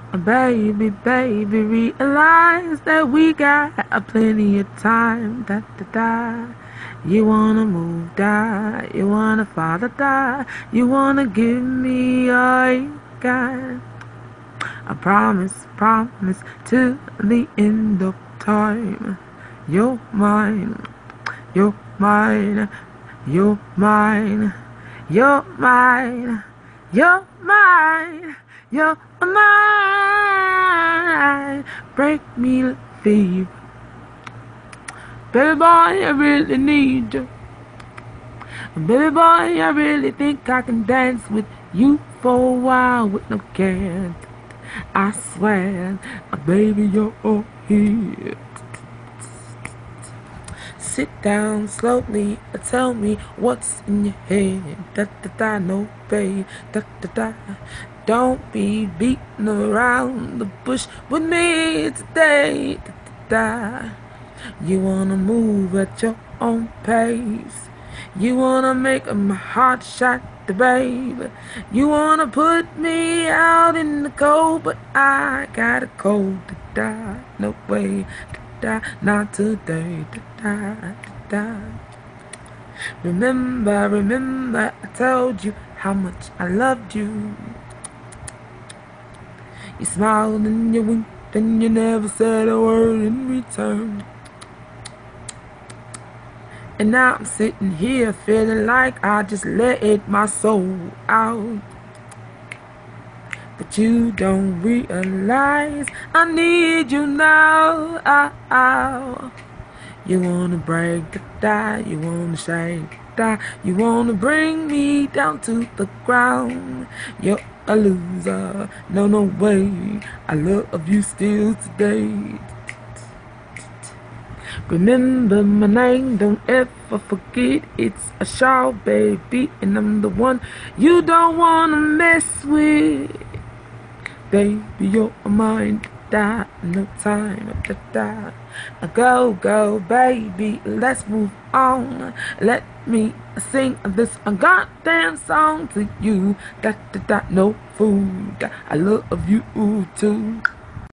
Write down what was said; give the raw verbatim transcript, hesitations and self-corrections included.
Baby, baby, realize that we got plenty of time. Da da da. You wanna move, die. You wanna father, die. You wanna give me all you got. I promise, promise till the end of time. You're mine, you're mine, you're mine, you're mine, you're mine, you're mine. Break me, babe. Baby boy, I really need you. Baby boy, I really think I can dance with you for a while with no care. I swear, baby, you're all here. Sit down slowly, tell me what's in your head. Da da da, no babe, da da da. Don't be beating around the bush with me today. Da da da. You wanna move at your own pace. You wanna make my heart shot, babe. You wanna put me out in the cold, but I got a cold to die. No way, to die, not today. To die, to die. Remember, remember, I told you how much I loved you. You smiled and you winked and you never said a word in return. And now I'm sitting here feeling like I just let it my soul out. But you don't realize I need you now. Ow, ow. You wanna break the die, you wanna shake the die, you wanna bring me down to the ground. You're a loser, no, no way. I love you still today. Remember my name, don't ever forget. It's a Shaw, baby, and I'm the one you don't wanna mess with. Baby, you're mine, die, no time to die. Go, go, baby, let's move on. Let me sing this goddamn song to you. Da da da, no food. I love you too.